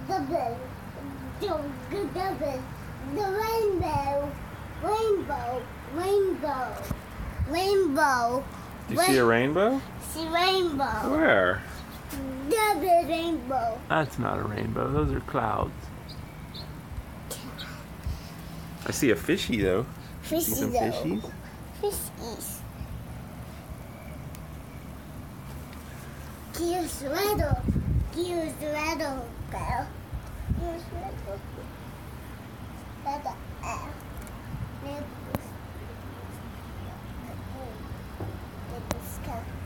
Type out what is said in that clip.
double, double, the rainbow, rainbow, rainbow, rainbow. Do you see a rainbow? See rainbow. Where? Double rainbow. That's not a rainbow. Those are clouds. I see a fishy though. Fishy See some though. fishies? Fishies. Here's rattle. Here's rattle, girl. Here's rattle. Rattle. Let's go.